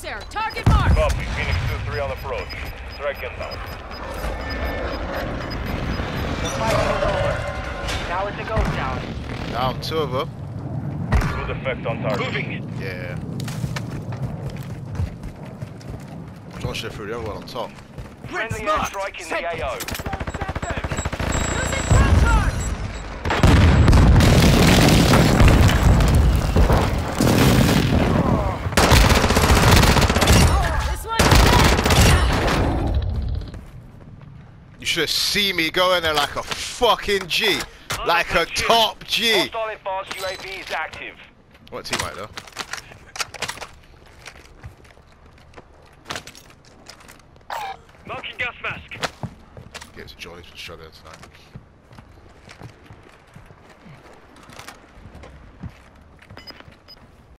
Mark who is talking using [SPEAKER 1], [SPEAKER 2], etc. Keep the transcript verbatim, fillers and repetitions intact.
[SPEAKER 1] crosshair. Target mark.
[SPEAKER 2] Copy. Phoenix two three on approach. Strike inbound.
[SPEAKER 3] The fight is over. Now it's a ghost town.
[SPEAKER 4] Down two of them.
[SPEAKER 2] Good effect on target.
[SPEAKER 5] Moving.
[SPEAKER 4] Yeah. Trying to shift through the other one on top.
[SPEAKER 5] Friendly
[SPEAKER 2] Smart.
[SPEAKER 5] airstrike in the A O.
[SPEAKER 1] Using trap charge. This one's dead.
[SPEAKER 4] You should have seen me go in there like a fucking G. Like a top G.
[SPEAKER 5] Hostile advanced U A V is active.
[SPEAKER 4] What teammate though?
[SPEAKER 5] Marking gas mask.
[SPEAKER 4] Get to Johnny's for struggling tonight.